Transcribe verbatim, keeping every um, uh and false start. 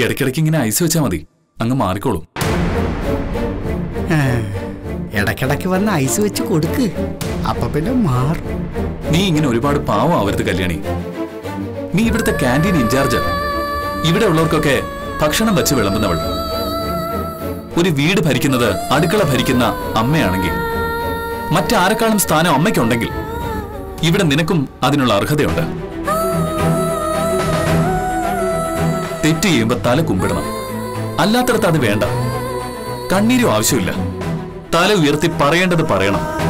ഇടയ്ക്കിടയ്ക്ക് ഇങ്ങനെ ഐസ് വെച്ചാൽ മതി, അങ്ങ് മാറിക്കോളും. ഇടയ്ക്കിടയ്ക്ക് വന്ന് ഐസ് വെച്ച് കൊടുക്ക്, അപ്പൊ പിന്നെ മാറും. നീ ഇങ്ങനെ ഒരുപാട് പാവം ആവരുത് കല്യാണി. നീ ഇവിടുത്തെ ക്യാൻറ്റീൻ ഇൻചാർജ്, ഇവിടെ ഉള്ളവർക്കൊക്കെ ഭക്ഷണം വെച്ച് വിളമ്പുന്നവൾ. ഒരു വീട് ഭരിക്കുന്നത് അടുക്കള ഭരിക്കുന്ന അമ്മയാണെങ്കിൽ മറ്റാരെക്കാളും സ്ഥാനം അമ്മയ്ക്കുണ്ടെങ്കിൽ ഇവിടെ നിനക്കും അതിനുള്ള അർഹതയുണ്ട്. തെറ്റ് ചെയ്യുമ്പോ തല കുമ്പിടണം, അല്ലാത്തടത്ത് അത് വേണ്ട. കണ്ണീരും ആവശ്യമില്ല, തല ഉയർത്തി പറയേണ്ടത് പറയണം.